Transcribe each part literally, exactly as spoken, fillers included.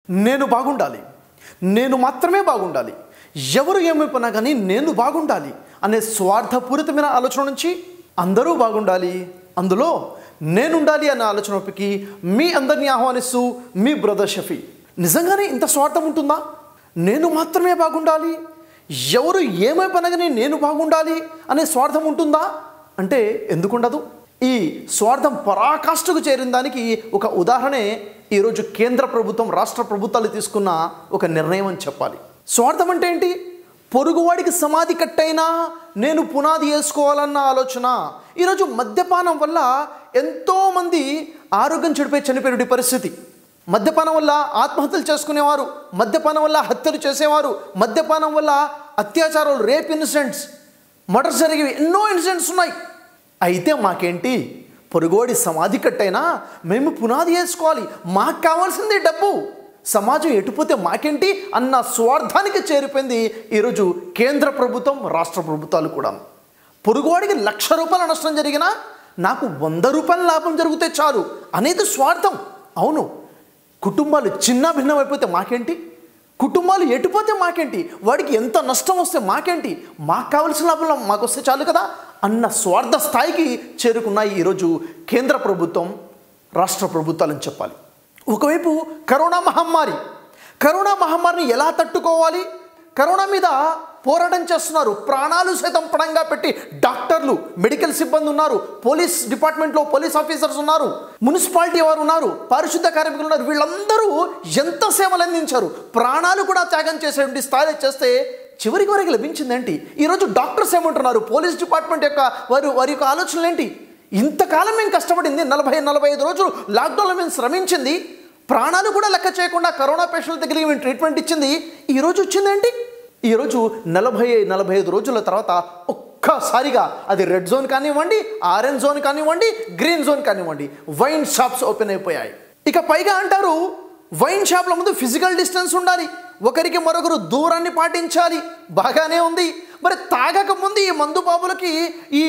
నేను బాగుండాలి, నేను మాత్రమే బాగుండాలి, ఎవరు ఏమైపోయినా కానీ నేను బాగుండాలి అనే స్వార్థపూరితమైన ఆలోచన నుంచి అందరూ బాగుండాలి, అందులో నేనుండాలి అనే ఆలోచనకి మీ అందరినీ ఆహ్వానిస్తూ మీ బ్రదర్ షఫీ. నిజంగానే ఇంత స్వార్థం ఉంటుందా? నేను మాత్రమే బాగుండాలి, ఎవరు ఏమైపోయినా కానీ నేను బాగుండాలి అనే స్వార్థం ఉంటుందా అంటే ఎందుకుండదు? ఈ స్వార్థం పరాకాష్ఠకు చేరిన దానికి ఒక ఉదాహరణే ఈరోజు కేంద్ర ప్రభుత్వం రాష్ట్ర ప్రభుత్వాలు తీసుకున్న ఒక నిర్ణయం అని చెప్పాలి. స్వార్థం అంటే ఏంటి? పొరుగువాడికి సమాధి కట్టైనా నేను పునాది వేసుకోవాలన్న ఆలోచన. ఈరోజు మద్యపానం వల్ల ఎంతోమంది ఆరోగ్యం చెడిపోయి చనిపోయే పరిస్థితి. మద్యపానం వల్ల ఆత్మహత్యలు చేసుకునేవారు, మద్యపానం వల్ల హత్యలు చేసేవారు, మద్యపానం వల్ల అత్యాచారాలు, రేప్ ఇన్సిడెంట్స్, మర్డర్స్ జరిగేవి ఎన్నో ఇన్సిడెంట్స్ ఉన్నాయి. అయితే మాకేంటి, పొరుగోడి సమాధి కట్టైనా మేము పునాది వేసుకోవాలి, మాకు కావాల్సింది డబ్బు, సమాజం ఎటుపోతే మాకేంటి అన్న స్వార్థానికి చేరిపోయింది ఈరోజు కేంద్ర ప్రభుత్వం, రాష్ట్ర ప్రభుత్వాలు కూడా. పొరుగువాడికి లక్ష రూపాయల నష్టం జరిగినా నాకు వంద రూపాయల లాభం జరిగితే చాలు అనేది స్వార్థం. అవును, కుటుంబాలు చిన్న భిన్నం అయిపోతే మాకేంటి, కుటుంబాలు ఎటుపోతే మాకేంటి, వాడికి ఎంత నష్టం వస్తే మాకేంటి, మాకు కావలసిన లాభం మాకు వస్తే చాలు కదా అన్న స్వార్థ స్థాయికి చేరుకున్నాయి ఈరోజు కేంద్ర ప్రభుత్వం, రాష్ట్ర ప్రభుత్వాలని చెప్పాలి. ఒకవైపు కరోనా మహమ్మారి, కరోనా మహమ్మారిని ఎలా తట్టుకోవాలి, కరోనా మీద పోరాటం చేస్తున్నారు, ప్రాణాలు సైతం పణంగా పెట్టి డాక్టర్లు, మెడికల్ సిబ్బంది ఉన్నారు, పోలీస్ డిపార్ట్మెంట్లో పోలీస్ ఆఫీసర్స్ ఉన్నారు, మున్సిపాలిటీ వారు ఉన్నారు, పారిశుద్ధ కార్మికులు ఉన్నారు. వీళ్ళందరూ ఎంత సేవలు అందించారు, ప్రాణాలు కూడా త్యాగం చేసేటువంటి స్థాయిలో చేస్తే చివరికి వరకు లభించిందేంటి? ఈరోజు డాక్టర్స్ ఏమంటున్నారు, పోలీస్ డిపార్ట్మెంట్ యొక్క వారి వారి యొక్క ఆలోచనలు ఏంటి? ఇంతకాలం మేము కష్టపడింది, నలభై నలభై ఐదు రోజులు లాక్డౌన్లో మేము శ్రమించింది, ప్రాణాలు కూడా లెక్క చేయకుండా కరోనా పేషెంట్ల దగ్గరికి మేము ట్రీట్మెంట్ ఇచ్చింది, ఈరోజు వచ్చిందేంటి? ఈరోజు నలభై నలభై ఐదు రోజుల తర్వాత ఒక్కసారిగా అది రెడ్ జోన్ కానివ్వండి, ఆరెంజ్ జోన్ కానివ్వండి, గ్రీన్ జోన్ కానివ్వండి, వైన్ షాప్స్ ఓపెన్ అయిపోయాయి. ఇక పైగా అంటారు వైన్ షాప్ల ముందు ఫిజికల్ డిస్టెన్స్ ఉండాలి, ఒకరికి మరొకరు దూరాన్ని పాటించాలి. బాగానే ఉంది, మరి తాగక ముందు ఈ మందు బాబులకి ఈ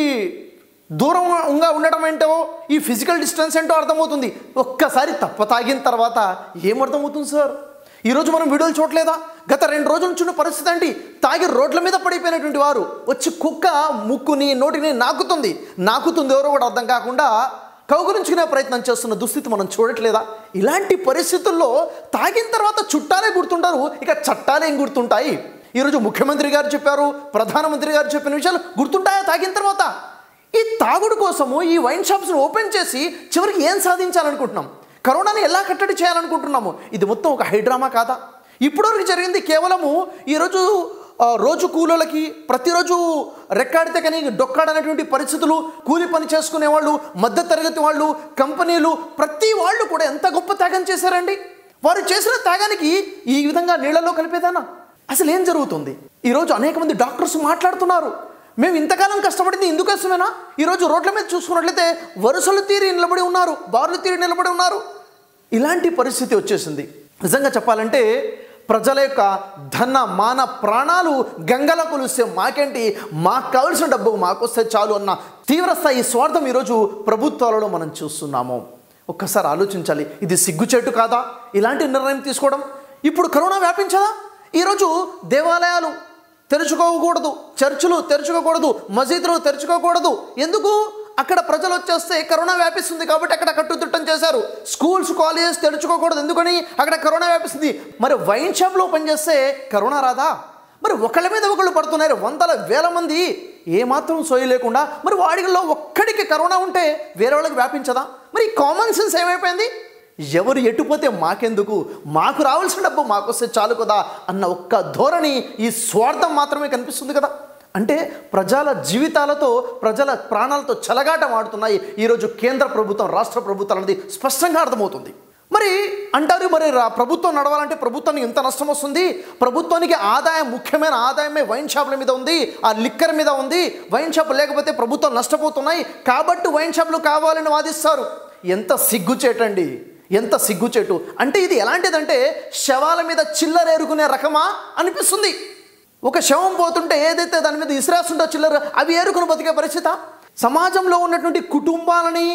దూరంగా ఉండటం ఏంటో, ఈ ఫిజికల్ డిస్టెన్స్ ఏంటో అర్థమవుతుంది. ఒక్కసారి తప్ప తాగిన తర్వాత ఏమర్థమవుతుంది సార్? ఈరోజు మనం వీడియోలు చూడలేదా? గత రెండు రోజుల నుంచి ఉన్న పరిస్థితి ఏంటి? తాగి రోడ్ల మీద పడిపోయినటువంటి వారు వచ్చి కుక్క ముక్కుని నోటిని నాకుతుంది, నాకుతుంది ఎవరో కూడా అర్థం కాకుండా కౌగులించుకునే ప్రయత్నం చేస్తున్న దుస్థితి మనం చూడట్లేదా? ఇలాంటి పరిస్థితుల్లో తాగిన తర్వాత చుట్టాలే గుర్తుంటారు, ఇక చట్టాలే ఏం గుర్తుంటాయి? ఈరోజు ముఖ్యమంత్రి గారు చెప్పారు, ప్రధానమంత్రి గారు చెప్పిన విషయాలు గుర్తుంటాయా తాగిన తర్వాత? ఈ తాగుడు కోసము ఈ వైన్ షాప్స్ని ఓపెన్ చేసి చివరికి ఏం సాధించాలనుకుంటున్నాం? కరోనాని ఎలా కట్టడి చేయాలనుకుంటున్నాము? ఇది మొత్తం ఒక హైడ్రామా కాదా? ఇప్పటివరకు జరిగింది కేవలము ఈరోజు రోజు కూలీలకి, ప్రతిరోజు రెక్కాడితే కానీ డొక్కాడనేటువంటి పరిస్థితులు, కూలి పని చేసుకునే వాళ్ళు, మధ్య తరగతి వాళ్ళు, కంపెనీలు, ప్రతి వాళ్ళు కూడా ఎంత గొప్ప త్యాగం చేశారండి. వారు చేసిన త్యాగానికి ఈ విధంగా నీళ్లలో కలిపేదానా? అసలు ఏం జరుగుతుంది? ఈరోజు అనేక మంది డాక్టర్స్ మాట్లాడుతున్నారు, మేము ఇంతకాలం కష్టపడింది ఇందుకోసమేనా? ఈరోజు రోడ్ల మీద చూసుకున్నట్లయితే వరుసలు తీరి నిలబడి ఉన్నారు, బారులు తీరి నిలబడి ఉన్నారు. ఇలాంటి పరిస్థితి వచ్చేసింది. నిజంగా చెప్పాలంటే ప్రజల యొక్క ధన మాన ప్రాణాలు గంగల కొలిస్తే మాకేంటి, మాకు కావలసిన డబ్బు మాకు వస్తే చాలు అన్న తీవ్రస్థాయి స్వార్థం ఈరోజు ప్రభుత్వాలలో మనం చూస్తున్నాము. ఒక్కసారి ఆలోచించాలి, ఇది సిగ్గుచేటు కాదా ఇలాంటి నిర్ణయం తీసుకోవడం? ఇప్పుడు కరోనా వ్యాపించదా? ఈరోజు దేవాలయాలు తెరుచుకోకూడదు, చర్చిలు తెరుచుకోకూడదు, మసీదులు తెరుచుకోకూడదు. ఎందుకు? అక్కడ ప్రజలు వచ్చేస్తే కరోనా వ్యాపిస్తుంది కాబట్టి అక్కడ కట్టుదిట్టం చేశారు. స్కూల్స్, కాలేజెస్ తెరుచుకోకూడదు, ఎందుకని అక్కడ కరోనా వ్యాపిస్తుంది. మరి వైన్ షాప్లో పనిచేస్తే కరోనా రాదా? మరి ఒకళ్ళ మీద ఒకళ్ళు పడుతున్నారు, వందల వేల మంది ఏమాత్రం సోయి లేకుండా. మరి వాడిలో ఒక్కడికి కరోనా ఉంటే వేరే వాళ్ళకి వ్యాపించదా? మరి కామన్ సెన్స్ ఏమైపోయింది? ఎవరు ఎటుపోతే మాకెందుకు, మాకు రావాల్సిన డబ్బు మాకు వస్తే చాలు కదా అన్న ఒక్క ధోరణి, ఈ స్వార్థం మాత్రమే కనిపిస్తుంది కదా. అంటే ప్రజల జీవితాలతో, ప్రజల ప్రాణాలతో చెలగాటం ఆడుతున్నాయి ఈరోజు కేంద్ర ప్రభుత్వం, రాష్ట్ర ప్రభుత్వాలు అనేది స్పష్టంగా అర్థమవుతుంది. మరి అంటారు, మరి ప్రభుత్వం నడవాలంటే ప్రభుత్వానికి ఎంత నష్టం వస్తుంది? ప్రభుత్వానికి ఆదాయం, ముఖ్యమైన ఆదాయమే వైన్ షాపుల మీద ఉంది, ఆ లిక్కర్ మీద ఉంది. వైన్ షాపు లేకపోతే ప్రభుత్వం నష్టపోతున్నాయి కాబట్టి వైన్ షాపులు కావాలని వాదిస్తారు. ఎంత సిగ్గుచేటండి, ఎంత సిగ్గుచేటు. అంటే ఇది ఎలాంటిదంటే శవాల మీద చిల్లరేరుకునే రకమా అనిపిస్తుంది. ఒక శవం పోతుంటే ఏదైతే దాని మీద ఇసిరేస్తుందో చిల్లర, అవి ఏరుకుని బతికే పరిస్థితి. సమాజంలో ఉన్నటువంటి కుటుంబాలని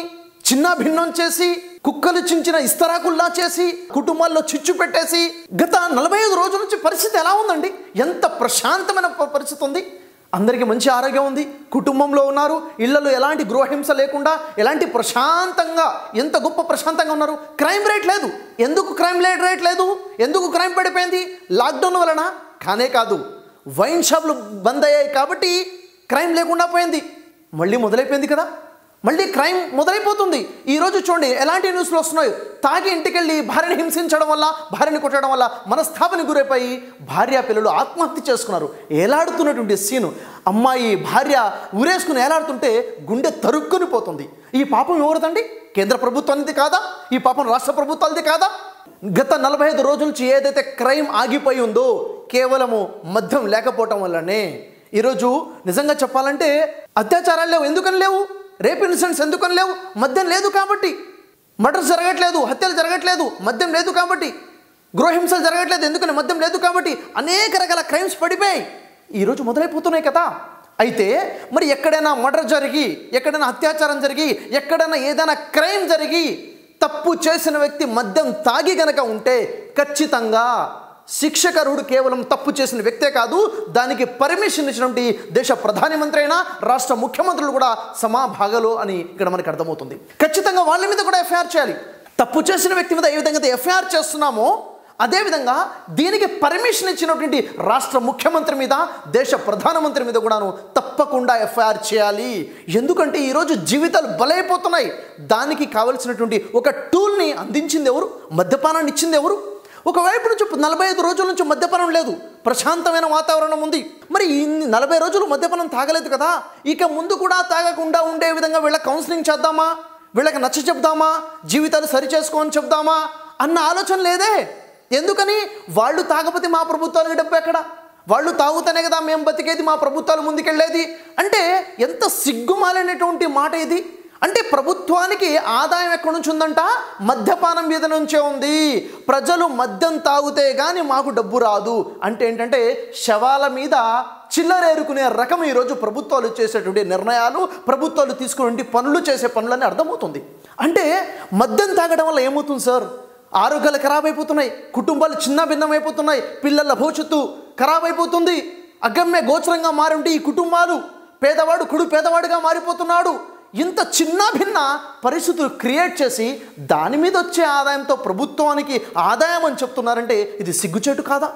చిన్న భిన్నం చేసి, కుక్కలు చించిన ఇస్తరాకుల్లా చేసి, కుటుంబాల్లో చిచ్చు పెట్టేసి, గత నలభై ఐదు రోజుల నుంచి పరిస్థితి ఎలా ఉందండి? ఎంత ప్రశాంతమైన ప- పరిస్థితి ఉంది. అందరికీ మంచి ఆరోగ్యం ఉంది, కుటుంబంలో ఉన్నారు, ఇళ్లలో ఎలాంటి గృహహింస లేకుండా ఎలాంటి ప్రశాంతంగా, ఎంత గొప్ప ప్రశాంతంగా ఉన్నారు. క్రైమ్ రేట్ లేదు. ఎందుకు క్రైమ్ రేట్ రేట్ లేదు? ఎందుకు క్రైమ్ పడిపోయింది? లాక్డౌన్ వలన కానే కాదు, వైన్ షాపులు బంద్ అయ్యాయి కాబట్టి క్రైమ్ లేకుండా పోయింది. మళ్ళీ మొదలైపోయింది కదా, మళ్ళీ క్రైమ్ మొదలైపోతుంది. ఈరోజు చూడండి ఎలాంటి న్యూస్లు వస్తున్నాయి. తాగి ఇంటికెళ్ళి భార్యని హింసించడం వల్ల, భార్యని కొట్టడం వల్ల మనస్తాపని గురైపోయి భార్య పిల్లలు ఆత్మహత్య చేసుకున్నారు. ఏలాడుతున్నటువంటి సీను, అమ్మాయి భార్య ఊరేసుకుని ఏలాడుతుంటే గుండె తరుక్కుని పోతుంది. ఈ పాపం ఎవరిదండి? కేంద్ర ప్రభుత్వానిది కాదా? ఈ పాపం రాష్ట్ర ప్రభుత్వాలది కాదా? గత నలభై ఐదు రోజుల నుంచి ఏదైతే క్రైమ్ ఆగిపోయి ఉందో కేవలము మద్యం లేకపోవటం వల్లనే. ఈరోజు నిజంగా చెప్పాలంటే అత్యాచారాలు లేవు. ఎందుకని లేవు? రేప్ ఇన్సిడెంట్స్ ఎందుకని లేవు? మద్యం లేదు కాబట్టి. మర్డర్స్ జరగట్లేదు, హత్యలు జరగట్లేదు, మద్యం లేదు కాబట్టి. గృహహింసలు జరగట్లేదు, ఎందుకని? మద్యం లేదు కాబట్టి. అనేక రకాల క్రైమ్స్ పడిపోయాయి, ఈరోజు మొదలైపోతున్నాయి కదా. అయితే మరి ఎక్కడైనా మర్డర్ జరిగి, ఎక్కడైనా అత్యాచారం జరిగి, ఎక్కడైనా ఏదైనా క్రైమ్ జరిగి తప్పు చేసిన వ్యక్తి మద్యం తాగి గనక ఉంటే ఖచ్చితంగా శిక్షకరుడు కేవలం తప్పు చేసిన వ్యక్తే కాదు, దానికి పర్మిషన్ ఇచ్చినటువంటి దేశ ప్రధానమంత్రి అయినా రాష్ట్ర ముఖ్యమంత్రులు కూడా సమాభాగాలు అని ఇక్కడ మనకి అర్థమవుతుంది. ఖచ్చితంగా వాళ్ళ మీద కూడా ఎఫ్ఐఆర్ చేయాలి. తప్పు చేసిన వ్యక్తి మీద ఏ విధంగా ఎఫ్ఐఆర్ చేస్తున్నామో అదేవిధంగా దీనికి పర్మిషన్ ఇచ్చినటువంటి రాష్ట్ర ముఖ్యమంత్రి మీద, దేశ ప్రధానమంత్రి మీద కూడాను తప్పకుండా ఎఫ్ఐఆర్ చేయాలి. ఎందుకంటే ఈరోజు జీవితాలు బలైపోతున్నాయి. దానికి కావలసినటువంటి ఒక టూల్ని అందించింది ఎవరు? మద్యపానాన్ని ఇచ్చింది ఎవరు? ఒకవైపు నుంచి నలభై ఐదు రోజుల నుంచి మద్యపానం లేదు, ప్రశాంతమైన వాతావరణం ఉంది. మరి ఇన్ని నలభై రోజులు మద్యపానం తాగలేదు కదా, ఇక ముందు కూడా తాగకుండా ఉండే విధంగా వీళ్ళ కౌన్సిలింగ్ చేద్దామా, వీళ్ళకి నచ్చ చెప్దామా, జీవితాలు సరి చేసుకోని చెప్దామా అన్న ఆలోచన లేదే. ఎందుకని? వాళ్ళు తాగకపోతే మా ప్రభుత్వాలకు డబ్బు ఎక్కడ? వాళ్ళు తాగుతానే కదా మేము బతికేది, మా ప్రభుత్వాలు ముందుకెళ్ళేది. అంటే ఎంత సిగ్గుమాలినటువంటి మాట ఇది. అంటే ప్రభుత్వానికి ఆదాయం ఎక్కడి నుంచి ఉందంట? మద్యపానం మీద నుంచే ఉంది. ప్రజలు మద్యం తాగితే కానీ మాకు డబ్బు రాదు అంటే ఏంటంటే శవాల మీద చిల్లరేరుకునే రకం ఈరోజు ప్రభుత్వాలు చేసేటువంటి నిర్ణయాలు, ప్రభుత్వాలు తీసుకునే పనులు, చేసే పనులని అర్థమవుతుంది. అంటే మద్యం తాగడం వల్ల ఏమవుతుంది సార్? ఆరోగ్యాలు ఖరాబ్ అయిపోతున్నాయి, కుటుంబాలు చిన్న భిన్నమైపోతున్నాయి, పిల్లల భవిష్యత్తు ఖరాబ్ అయిపోతుంది, అగమ్య గోచరంగా మారుంటే ఈ కుటుంబాలు, పేదవాడు కుడు పేదవాడిగా మారిపోతున్నాడు. ఇంత చిన్న భిన్న పరిస్థితులు క్రియేట్ చేసి దాని మీద వచ్చే ఆదాయంతో ప్రభుత్వానికి ఆదాయం అని చెప్తున్నారంటే ఇది సిగ్గుచేటు కాదా?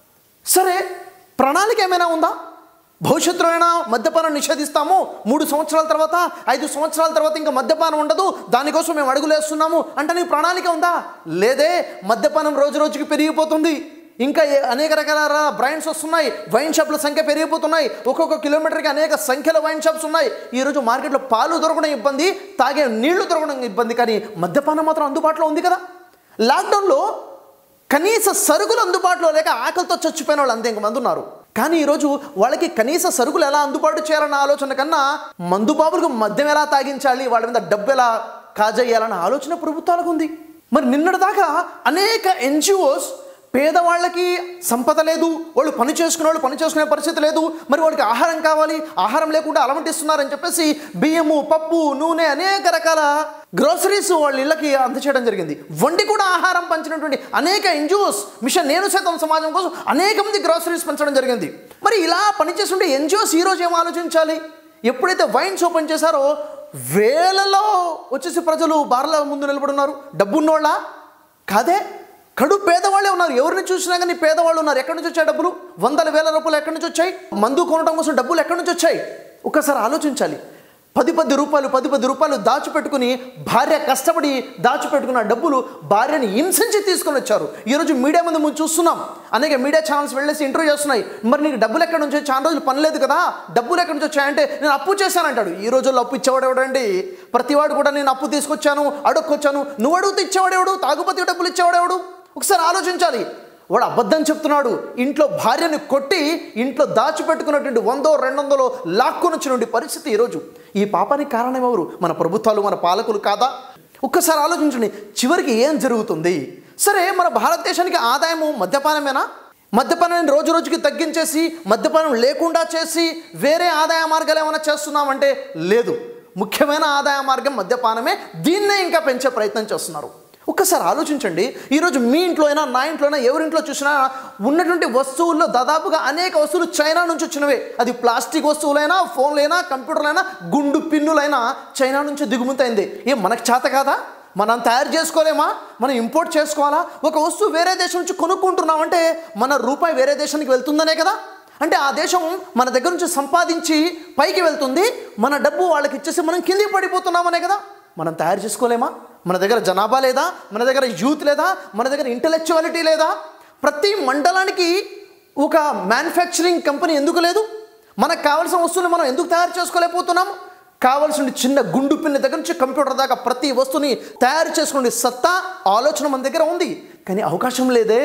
సరే, ప్రణాళిక ఏమైనా ఉందా? భవిష్యత్తులో అయినా మద్యపానం నిషేధిస్తాము, మూడు సంవత్సరాల తర్వాత, ఐదు సంవత్సరాల తర్వాత ఇంకా మద్యపానం ఉండదు, దానికోసం మేము అడుగులేస్తున్నాము అంటే నీకు ప్రణాళిక ఉందా? లేదే. మద్యపానం రోజు రోజుకి పెరిగిపోతుంది, ఇంకా అనేక రకాల బ్రాండ్స్ వస్తున్నాయి, వైన్ షాప్ల సంఖ్య పెరిగిపోతున్నాయి, ఒక్కొక్క కిలోమీటర్కి అనేక సంఖ్యలో వైన్ షాప్స్ ఉన్నాయి. ఈరోజు మార్కెట్లో పాలు దొరకడం ఇబ్బంది, తాగే నీళ్లు దొరకడం ఇబ్బంది, కానీ మద్యపానం మాత్రం అందుబాటులో ఉంది కదా. లాక్డౌన్లో కనీస సరుకులు అందుబాటులో లేక ఆకలితో చచ్చిపోయిన వాళ్ళు అంతే మంది ఉన్నారు. కానీ ఈరోజు వాళ్ళకి కనీస సరుకులు ఎలా అందుబాటు చేయాలన్న ఆలోచన కన్నా మందు బాబులకు మద్యం ఎలా తాగించాలి, వాళ్ళ మీద డబ్బు ఎలా కాజేయాలన్న ఆలోచన ప్రభుత్వాలకు ఉంది. మరి నిన్నటిదాకా అనేక ఎన్జిఓస్ పేదవాళ్ళకి సంపద లేదు, వాళ్ళు పని చేసుకునే వాళ్ళు పని చేసుకునే పరిస్థితి లేదు, మరి వాళ్ళకి ఆహారం కావాలి, ఆహారం లేకుండా అలమటిస్తున్నారని చెప్పేసి బియ్యము, పప్పు, నూనె, అనేక రకాల గ్రోసరీస్ వాళ్ళ ఇళ్ళకి అందచేయడం జరిగింది. వండి కూడా ఆహారం పంచినటువంటి అనేక ఎన్జిఓస్, మిషన్ నేను సైతం సమాజం కోసం అనేక మంది గ్రోసరీస్ పంచడం జరిగింది. మరి ఇలా పనిచేస్తుంటే ఎన్జిఓస్ ఈరోజు ఏం ఆలోచించాలి? ఎప్పుడైతే వైన్స్ ఓపెన్ చేశారో వేలలో వచ్చేసి ప్రజలు బార్ల ముందు నిలబడున్నారు. డబ్బున్నోళ్ళ కాదే, కడు పేదవాళ్ళే ఉన్నారు. ఎవరిని చూసినా కానీ పేదవాళ్ళు ఉన్నారు. ఎక్కడి నుంచి వచ్చాయి డబ్బులు? వందల వేల రూపాయలు ఎక్కడి నుంచి వచ్చాయి? మందు కొనడం కోసం డబ్బులు ఎక్కడి నుంచి వచ్చాయి? ఒకసారి ఆలోచించాలి. పది పది రూపాయలు పది పది రూపాయలు దాచిపెట్టుకుని భార్య కష్టపడి దాచిపెట్టుకున్న డబ్బులు భార్యని హింసించి తీసుకొని వచ్చారు. ఈరోజు మీడియా ముందు మేము చూస్తున్నాం, అనేక మీడియా ఛానల్స్ వెళ్ళేసి ఇంటర్వ్యూ చేస్తున్నాయి. మరి నీకు డబ్బులు ఎక్కడి నుంచి వచ్చాయి? చాలా రోజులు పని లేదు కదా, డబ్బులు ఎక్కడి నుంచి వచ్చాయంటే నేను అప్పు చేశానంటాడు. ఈ రోజుల్లో అప్పు ఇచ్చేవాడు ఎవడండి? ప్రతివాడు కూడా నేను అప్పు తీసుకొచ్చాను, అడుక్కొచ్చాను. నువ్వు అడుగుతూ ఇచ్చేవాడు ఎవడు? తాగుబోతు డబ్బులు ఇచ్చేవాడు ఎవడు? ఒకసారి ఆలోచించాలి. వాడు అబద్ధం చెప్తున్నాడు. ఇంట్లో భార్యను కొట్టి ఇంట్లో దాచిపెట్టుకున్నటువంటి వందో రెండు వందలో లాక్కొని వచ్చినటువంటి పరిస్థితి ఈరోజు. ఈ పాపానికి కారణం ఎవరు? మన ప్రభుత్వాలు, మన పాలకులు కాదా? ఒక్కసారి ఆలోచించండి, చివరికి ఏం జరుగుతుంది? సరే, మన భారతదేశానికి ఆదాయము మద్యపానమేనా? మద్యపానాన్ని రోజు రోజుకి తగ్గించేసి మద్యపానం లేకుండా చేసి వేరే ఆదాయ మార్గాలు ఏమైనా చేస్తున్నామంటే లేదు. ముఖ్యమైన ఆదాయ మార్గం మద్యపానమే. దీన్నే ఇంకా పెంచే ప్రయత్నం చేస్తున్నారు. ఒక్కసారి ఆలోచించండి. ఈరోజు మీ ఇంట్లో అయినా నా ఇంట్లో అయినా ఎవరింట్లో చూసినా ఉన్నటువంటి వస్తువుల్లో దాదాపుగా అనేక వస్తువులు చైనా నుంచి వచ్చినవే. అది ప్లాస్టిక్ వస్తువులైనా, ఫోన్లైనా, కంప్యూటర్లైనా, గుండు పిన్నులైనా చైనా నుంచి దిగుమతైంది. ఏం మనకు చేత కాదా? మనం తయారు చేసుకోలేమా? మనం ఇంపోర్ట్ చేసుకోవాలా? ఒక వస్తువు వేరే దేశం నుంచి కొనుక్కుంటున్నామంటే మన రూపాయి వేరే దేశానికి వెళ్తుందనే కదా. అంటే ఆ దేశం మన దగ్గర నుంచి సంపాదించి పైకి వెళ్తుంది, మన డబ్బు వాళ్ళకి ఇచ్చేసి మనం కిందికి పడిపోతున్నామనే కదా. మనం తయారు చేసుకోలేమా? మన దగ్గర జనాభా లేదా? మన దగ్గర యూత్ లేదా? మన దగ్గర ఇంటలెక్చువాలిటీ లేదా? ప్రతి మండలానికి ఒక మ్యానుఫ్యాక్చరింగ్ కంపెనీ ఎందుకు లేదు? మనకు కావాల్సిన వస్తువులు మనం ఎందుకు తయారు చేసుకోలేకపోతున్నాము? కావాల్సిన చిన్న గుండు పిన్ని దగ్గర నుంచి కంప్యూటర్ దాకా ప్రతి వస్తువుని తయారు చేసుకునే సత్తా, ఆలోచన మన దగ్గర ఉంది, కానీ అవకాశం లేదే.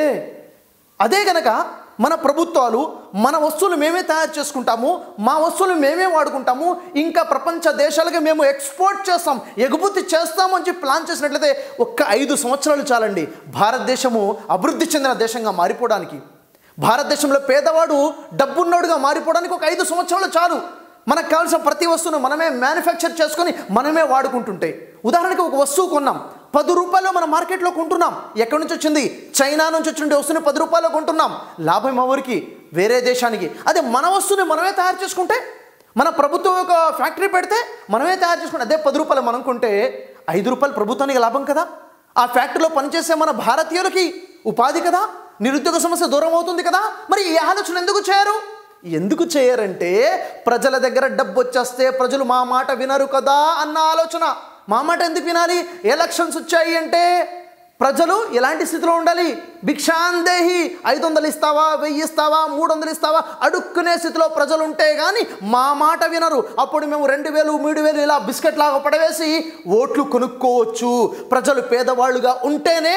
అదే కనుక మన ప్రభుత్వాలు మన వస్తువులు మేమే తయారు చేసుకుంటాము, మా వస్తువులు మేమే వాడుకుంటాము, ఇంకా ప్రపంచ దేశాలకి మేము ఎక్స్పోర్ట్ చేస్తాం, ఎగుమతి చేస్తాము అని చెప్పి ప్లాన్ చేసినట్లయితే ఒక్క ఐదు సంవత్సరాలు చాలండి భారతదేశము అభివృద్ధి చెందిన దేశంగా మారిపోవడానికి. భారతదేశంలో పేదవాడు డబ్బున్నోడుగా మారిపోవడానికి ఒక ఐదు సంవత్సరాలు చాలు. మనకు కావాల్సిన ప్రతి వస్తువును మనమే మ్యానుఫ్యాక్చర్ చేసుకొని మనమే వాడుకుంటుంటే, ఉదాహరణకి ఒక వస్తువు కొన్నాం, పది రూపాయలు మన మార్కెట్లో కొంటున్నాం. ఎక్కడి నుంచి వచ్చింది? చైనా నుంచి వచ్చిన వస్తువుని పది రూపాయలు కొంటున్నాం. లాభం ఎవరికి? వేరే దేశానికి. అదే మన వస్తువుని మనమే తయారు చేసుకుంటే, మన ప్రభుత్వం ఒక ఫ్యాక్టరీ పెడితే మనమే తయారు చేసుకుంటే అదే పది రూపాయలు మనం కొంటే ఐదు రూపాయలు ప్రభుత్వానికి లాభం కదా. ఆ ఫ్యాక్టరీలో పనిచేసే మన భారతీయులకి ఉపాధి కదా, నిరుద్యోగ సమస్య దూరం అవుతుంది కదా. మరి ఈ ఆలోచన ఎందుకు చేయరు? ఎందుకు చేయరంటే ప్రజల దగ్గర డబ్బు వచ్చేస్తే ప్రజలు మా మాట వినరు కదా అన్న ఆలోచన. మా మాట ఎందుకు వినాలి? ఎలక్షన్స్ వచ్చాయి అంటే ప్రజలు ఎలాంటి స్థితిలో ఉండాలి? భిక్షాందేహి, ఐదు వందలు ఇస్తావా, వెయ్యి ఇస్తావా, మూడు వందలు ఇస్తావా అడుక్కునే స్థితిలో ప్రజలు ఉంటే కానీ మా మాట వినరు. అప్పుడు మేము రెండు వేలు మూడు వేలు ఇలా బిస్కెట్ లాగా పడవేసి ఓట్లు కొనుక్కోవచ్చు. ప్రజలు పేదవాళ్ళుగా ఉంటేనే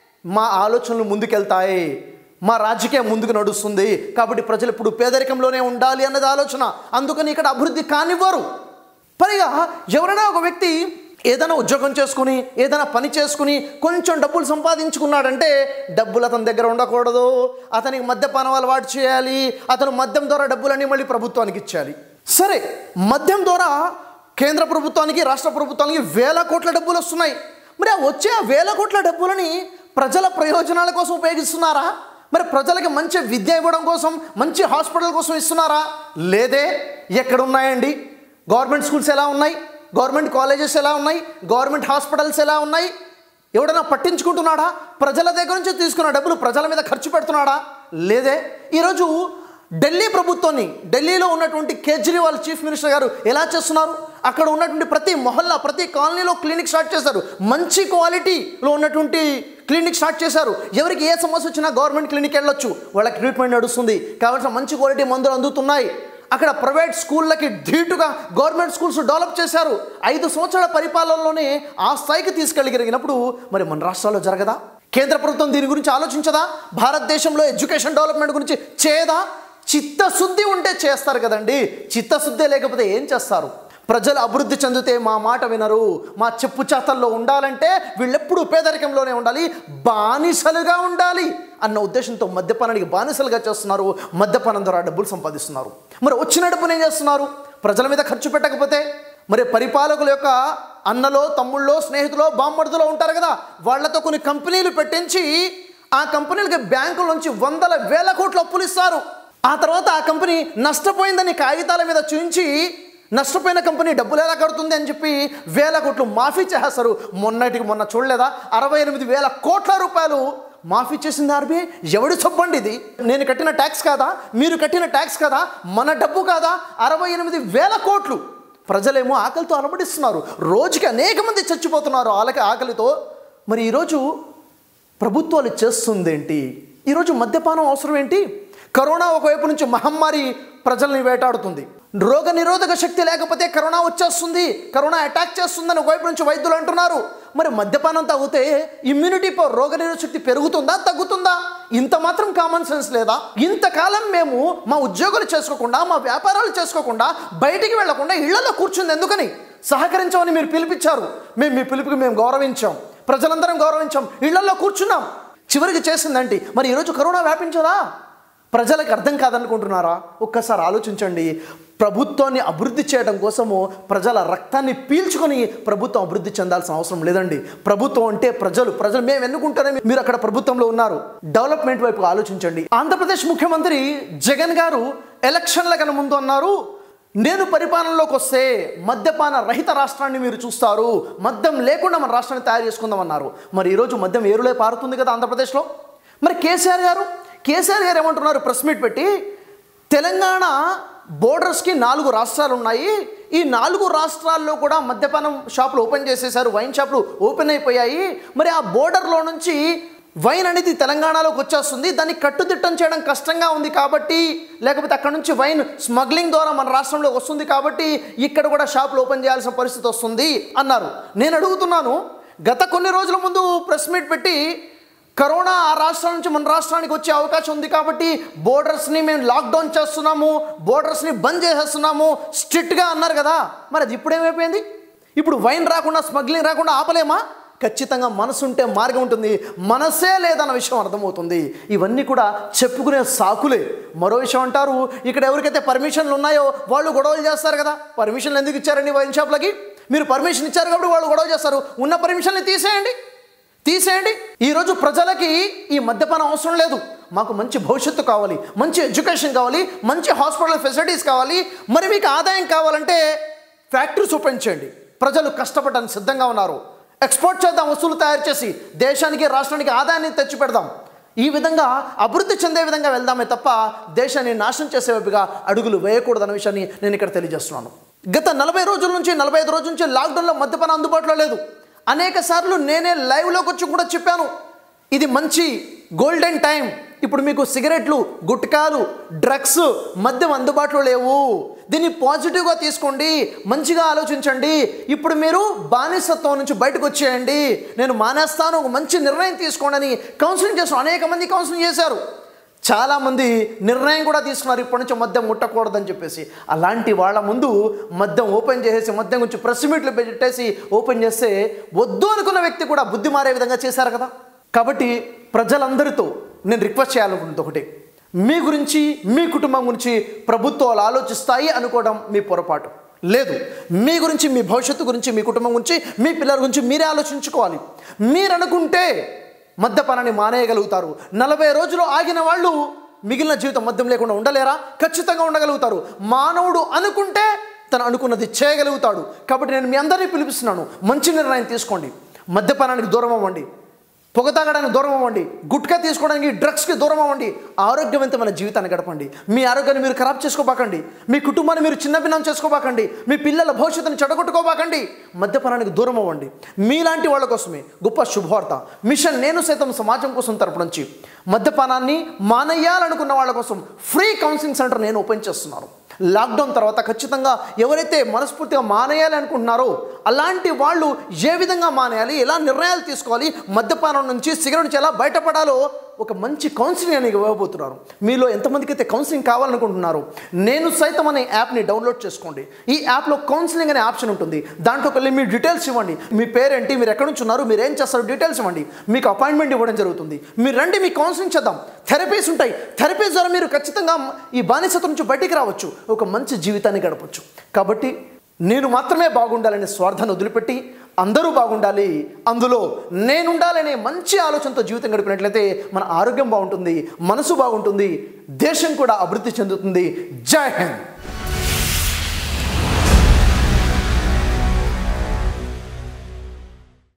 మా ఆలోచనలు ముందుకెళ్తాయి, మా రాజకీయం ముందుకు నడుస్తుంది. కాబట్టి ప్రజలు ఇప్పుడు పేదరికంలోనే ఉండాలి అన్నది ఆలోచన. అందుకని ఇక్కడ అభివృద్ధి కానివ్వరు. పైగా ఎవరైనా ఒక వ్యక్తి ఏదైనా ఉద్యోగం చేసుకుని ఏదైనా పని చేసుకుని కొంచెం డబ్బులు సంపాదించుకున్నాడంటే డబ్బులు అతని దగ్గర ఉండకూడదు, అతనికి మద్యపానం అలవాటు చేయాలి, అతను మద్యం ద్వారా డబ్బులన్నీ మళ్ళీ ప్రభుత్వానికి ఇచ్చేయాలి. సరే, మద్యం ద్వారా కేంద్ర ప్రభుత్వానికి, రాష్ట్ర ప్రభుత్వానికి వేల కోట్ల డబ్బులు వస్తున్నాయి. మరి ఆ వచ్చే ఆ వేల కోట్ల డబ్బులని ప్రజల ప్రయోజనాల కోసం ఉపయోగిస్తున్నారా? మరి ప్రజలకి మంచి విద్య ఇవ్వడం కోసం, మంచి హాస్పిటల్ కోసం ఇస్తున్నారా? లేదే. ఎక్కడ ఉన్నాయండి? గవర్నమెంట్ స్కూల్స్ ఎలా ఉన్నాయి? గవర్నమెంట్ కాలేజెస్ ఎలా ఉన్నాయి? గవర్నమెంట్ హాస్పిటల్స్ ఎలా ఉన్నాయి? ఎవడైనా పట్టించుకుంటున్నాడా? ప్రజల దగ్గర నుంచి తీసుకున్న డబ్బులు ప్రజల మీద ఖర్చు పెడుతున్నాడా? లేదే. ఈరోజు ఢిల్లీ ప్రభుత్వాన్ని, ఢిల్లీలో ఉన్నటువంటి కేజ్రీవాల్ చీఫ్ మినిస్టర్ గారు ఎలా చేస్తున్నారు? అక్కడ ఉన్నటువంటి ప్రతి మొహల్లా, ప్రతి కాలనీలో క్లినిక్ స్టార్ట్ చేశారు. మంచి క్వాలిటీలో ఉన్నటువంటి క్లినిక్ స్టార్ట్ చేశారు. ఎవరికి ఏ సమస్య వచ్చినా గవర్నమెంట్ క్లినిక్ వెళ్ళొచ్చు, వాళ్ళకి ట్రీట్మెంట్ నడుస్తుంది, కావాల్సిన మంచి క్వాలిటీ మందులు అందుతున్నాయి. అక్కడ ప్రైవేట్ స్కూళ్ళకి ధీటుగా గవర్నమెంట్ స్కూల్స్ డెవలప్ చేశారు. ఐదు సంవత్సరాల పరిపాలనలోనే ఆ స్థాయికి తీసుకెళ్ళగలిగినప్పుడు మరి మన రాష్ట్రాల్లో జరగదా? కేంద్ర ప్రభుత్వం దీని గురించి ఆలోచించదా? భారతదేశంలో ఎడ్యుకేషన్ డెవలప్మెంట్ గురించి చేయదా? చిత్తశుద్ధి ఉంటే చేస్తారు కదండి. చిత్తశుద్ధి లేకపోతే ఏం చేస్తారు? ప్రజలు అభివృద్ధి చెందితే మా మాట వినరు. మా చెప్పు చేతల్లో ఉండాలంటే వీళ్ళెప్పుడు పేదరికంలోనే ఉండాలి, బానిసలుగా ఉండాలి అన్న ఉద్దేశంతో మద్యపానానికి బానిసలుగా చేస్తున్నారు. మద్యపానం ద్వారా డబ్బులు సంపాదిస్తున్నారు. మరి వచ్చిన డబ్బును ఏం చేస్తున్నారు? ప్రజల మీద ఖర్చు పెట్టకపోతే మరి పరిపాలకుల యొక్క అన్నలో, తమ్ముళ్ళో, స్నేహితులో, బామ్మర్దులో ఉంటారు కదా, వాళ్లతో కొన్ని కంపెనీలు పెట్టించి ఆ కంపెనీలకి బ్యాంకుల నుంచి వందల వేల కోట్ల అప్పులు ఇస్తారు. ఆ తర్వాత ఆ కంపెనీ నష్టపోయిందని కాగితాల మీద చూపించి నష్టపోయిన కంపెనీ డబ్బులు ఎలా కడుతుంది అని చెప్పి వేల కోట్లు మాఫీ చేస్తారు. మొన్నటికి మొన్న చూడలేదా? అరవై ఎనిమిది వేల కోట్ల రూపాయలు మాఫీ చేసింది ఆర్బీఐ. ఎవడు చెప్పండి ఇది? నేను కట్టిన ట్యాక్స్ కాదా? మీరు కట్టిన ట్యాక్స్ కాదా? మన డబ్బు కాదా? అరవై ఎనిమిది వేల కోట్లు. ప్రజలేమో ఆకలితో అలమటిస్తున్నారు. రోజుకి అనేక మంది చచ్చిపోతున్నారు ఆలకి ఆకలితో. మరి ఈరోజు ప్రభుత్వాలు చేస్తుందేంటి? ఈరోజు మద్యపానం అవసరం ఏంటి? కరోనా ఒకవైపు నుంచి మహమ్మారి ప్రజల్ని వేటాడుతుంది. రోగ నిరోధక శక్తి లేకపోతే కరోనా వచ్చేస్తుంది, కరోనా అటాక్ చేస్తుందని ఒకవైపు నుంచి వైద్యులు అంటున్నారు. మరి మద్యపానం తాగితే ఇమ్యూనిటీ పవర్, రోగ నిరోధక శక్తి పెరుగుతుందా, తగ్గుతుందా? ఇంత మాత్రం కామన్ సెన్స్ లేదా? ఇంతకాలం మేము మా ఉద్యోగాలు చేసుకోకుండా, మా వ్యాపారాలు చేసుకోకుండా, బయటికి వెళ్లకుండా ఇళ్లలో కూర్చుంది ఎందుకని? సహకరించమని మీరు పిలిపించారు, మేము మీ పిలుపుకి మేము గౌరవించాం, ప్రజలందరం గౌరవించాం, ఇళ్లలో కూర్చున్నాం. చివరికి చేసిందంటే మరి ఈరోజు కరోనా వ్యాపించదా? ప్రజలకు అర్థం కాదనుకుంటున్నారా? ఒక్కసారి ఆలోచించండి. ప్రభుత్వాన్ని అభివృద్ధి చేయడం కోసము ప్రజల రక్తాన్ని పీల్చుకొని ప్రభుత్వం అభివృద్ధి చెందాల్సిన అవసరం లేదండి. ప్రభుత్వం అంటే ప్రజలు ప్రజలు మేము ఎన్నుకుంటారే మీరు అక్కడ ప్రభుత్వంలో ఉన్నారు. డెవలప్మెంట్ వైపు ఆలోచించండి. ఆంధ్రప్రదేశ్ ముఖ్యమంత్రి జగన్ గారు ఎలక్షన్ల కన్నా ముందు అన్నారు, నేను పరిపాలనలోకి వస్తే మద్యపాన రహిత రాష్ట్రాన్ని మీరు చూస్తారు, మద్యం లేకుండా మన రాష్ట్రాన్ని తయారు చేసుకుందామన్నారు. మరి ఈరోజు మద్యం ఏరులే పారుతుంది కదా ఆంధ్రప్రదేశ్లో. మరి కేసీఆర్ గారు కేసీఆర్ గారు ఏమంటున్నారు ప్రెస్ మీట్ పెట్టి, తెలంగాణ బోర్డర్స్కి నాలుగు రాష్ట్రాలు ఉన్నాయి, ఈ నాలుగు రాష్ట్రాల్లో కూడా మద్యపానం షాపులు ఓపెన్ చేసేసారు, వైన్ షాపులు ఓపెన్ అయిపోయాయి. మరి ఆ బోర్డర్లో నుంచి వైన్ అనేది తెలంగాణలోకి వచ్చేస్తుంది, దాన్ని కట్టుదిట్టం చేయడం కష్టంగా ఉంది కాబట్టి, లేకపోతే అక్కడ నుంచి వైన్ స్మగ్లింగ్ ద్వారా మన రాష్ట్రంలోకి వస్తుంది కాబట్టి ఇక్కడ కూడా షాపులు ఓపెన్ చేయాల్సిన పరిస్థితి వస్తుంది అన్నారు. నేను అడుగుతున్నాను, గత కొన్ని రోజుల ముందు ప్రెస్ మీట్ పెట్టి కరోనా ఆ రాష్ట్రం నుంచి మన రాష్ట్రానికి వచ్చే అవకాశం ఉంది కాబట్టి బోర్డర్స్ని మేము లాక్డౌన్ చేస్తున్నాము, బోర్డర్స్ని బంద్ చేసేస్తున్నాము స్ట్రిక్ట్గా అన్నారు కదా. మరి అది ఇప్పుడేమైపోయింది? ఇప్పుడు వైన్ రాకుండా స్మగ్లింగ్ రాకుండా ఆపలేమా? ఖచ్చితంగా మనసు ఉంటే మార్గం ఉంటుంది, మనసే లేదన్న విషయం అర్థమవుతుంది. ఇవన్నీ కూడా చెప్పుకునే సాకులే. మరో విషయం అంటారు, ఇక్కడ ఎవరికైతే పర్మిషన్లు ఉన్నాయో వాళ్ళు గొడవలు చేస్తారు కదా. పర్మిషన్లు ఎందుకు ఇచ్చారండి వైన్ షాప్లకి? మీరు పర్మిషన్ ఇచ్చారు కాబట్టి వాళ్ళు గొడవ చేస్తారు. ఉన్న పర్మిషన్ని తీసేయండి తీసేయండి ఈరోజు ప్రజలకి ఈ మద్యపానం అవసరం లేదు. మాకు మంచి భవిష్యత్తు కావాలి, మంచి ఎడ్యుకేషన్ కావాలి, మంచి హాస్పిటల్ ఫెసిలిటీస్ కావాలి. మరి మీకు ఆదాయం కావాలంటే ఫ్యాక్టరీస్ ఓపెన్ చేయండి. ప్రజలు కష్టపడడానికి సిద్ధంగా ఉన్నారు. ఎక్స్పోర్ట్ చేద్దాం, వస్తువులు తయారు చేసి దేశానికి రాష్ట్రానికి ఆదాయాన్ని తెచ్చి పెడదాం. ఈ విధంగా అభివృద్ధి చెందే విధంగా వెళ్దామే తప్ప దేశాన్ని నాశనం చేసే వైపుగా అడుగులు వేయకూడదన్న విషయాన్ని నేను ఇక్కడ తెలియజేస్తున్నాను. గత నలభై రోజుల నుంచి నలభై ఐదు రోజుల నుంచి లాక్డౌన్లో మద్యపానం అందుబాటులో లేదు. అనేక సార్లు నేనే లైవ్లోకి వచ్చి కూడా చెప్పాను, ఇది మంచి గోల్డెన్ టైం. ఇప్పుడు మీకు సిగరెట్లు, గుట్కాలు, డ్రగ్స్, మద్యం అందుబాటులో లేవు. దీన్ని పాజిటివ్గా తీసుకోండి, మంచిగా ఆలోచించండి. ఇప్పుడు మీరు బానిసత్వం నుంచి బయటకు వచ్చేయండి, నేను మానేస్తాను, ఒక మంచి నిర్ణయం తీసుకోండి అని కౌన్సిలింగ్ చేస్తాను. అనేక మంది కౌన్సిలింగ్ చేశారు. చాలామంది నిర్ణయం కూడా తీసుకున్నారు, ఇప్పటి నుంచి మద్యం ముట్టకూడదని చెప్పేసి. అలాంటి వాళ్ళ ముందు మద్యం ఓపెన్ చేసేసి మద్యం గురించి ప్రెస్ మీట్లు పెట్టేసి ఓపెన్ చేస్తే వద్దు అనుకున్న వ్యక్తి కూడా బుద్ధి మారే విధంగా చేశారు కదా. కాబట్టి ప్రజలందరితో నేను రిక్వెస్ట్ చేయాలనుకుంటుంది ఒకటి, మీ గురించి మీ కుటుంబం గురించి ప్రభుత్వాలు ఆలోచిస్తాయి అనుకోవడం మీ పొరపాటు. లేదు, మీ గురించి, మీ భవిష్యత్తు గురించి, మీ కుటుంబం గురించి, మీ పిల్లల గురించి మీరే ఆలోచించుకోవాలి. మీరు అనుకుంటే మద్యపానాన్ని మానేయగలుగుతారు. నలభై రోజులు ఆగిన వాళ్ళు మిగిలిన జీవితం మద్యం లేకుండా ఉండలేరా? ఖచ్చితంగా ఉండగలుగుతారు. మానవుడు అనుకుంటే తను అనుకున్నది చేయగలుగుతాడు. కాబట్టి నేను మీ అందరినీ పిలిపిస్తున్నాను, మంచి నిర్ణయం తీసుకోండి. మద్యపానానికి దూరం అవ్వండి, పొగ తాగడానికి దూరం అవ్వండి, గుట్కా తీసుకోవడానికి, డ్రగ్స్కి దూరం అవ్వండి. ఆరోగ్యవంతమైన జీవితాన్ని గడపండి. మీ ఆరోగ్యాన్ని మీరు ఖరాబ్ చేసుకోబాకండి, మీ కుటుంబాన్ని మీరు చిన్నభిన్నం చేసుకోబాకండి, మీ పిల్లల భవిష్యత్తుని చెడగొట్టుకోబాకండి. మద్యపానానికి దూరం అవ్వండి. మీలాంటి వాళ్ళ కోసమే గొప్ప శుభవార్త. మిషన్ నేను సైతం సమాజం కోసం తరపు నుంచి మద్యపానాన్ని మానేయాలనుకున్న వాళ్ళ కోసం ఫ్రీ కౌన్సిలింగ్ సెంటర్ నేను ఓపెన్ చేస్తున్నాను. లాక్డౌన్ తర్వాత ఖచ్చితంగా ఎవరైతే మనస్ఫూర్తిగా మానేయాలి అనుకుంటున్నారో అలాంటి వాళ్ళు ఏ విధంగా మానేయాలి, ఎలా నిర్ణయాలు తీసుకోవాలి, మద్యపానం నుంచి, సిగరెట్ నుంచి ఎలా బయటపడాలో ఒక మంచి కౌన్సిలింగ్ అనేది ఇవ్వబోతున్నారు. మీలో ఎంతమందికి అయితే కౌన్సిలింగ్ కావాలనుకుంటున్నారో నేను సైతం అనే యాప్ని డౌన్లోడ్ చేసుకోండి. ఈ యాప్లో కౌన్సిలింగ్ అనే ఆప్షన్ ఉంటుంది. దాంట్లోకి వెళ్ళి మీ డీటెయిల్స్ ఇవ్వండి. మీ పేరేంటి, మీరు ఎక్కడి నుంచి ఉన్నారు, మీరు ఏం చేస్తారు, డీటెయిల్స్ ఇవ్వండి. మీకు అపాయింట్మెంట్ ఇవ్వడం జరుగుతుంది. మీరు రండి, మీ కౌన్సిలింగ్ చేద్దాం. థెరపీస్ ఉంటాయి. థెరపీస్ ద్వారా మీరు ఖచ్చితంగా ఈ బానిసత్వం నుంచి బయటికి రావచ్చు, ఒక మంచి జీవితాన్ని గడపచ్చు. కాబట్టి నేను మాత్రమే బాగుండాలనే స్వార్థాన్ని వదిలిపెట్టి అందరూ బాగుండాలి, అందులో నేనుండాలనే మంచి ఆలోచనతో జీవితం గడిపినట్లయితే మన ఆరోగ్యం బాగుంటుంది, మనసు బాగుంటుంది, దేశం కూడా అభివృద్ధి చెందుతుంది. జై హింద్.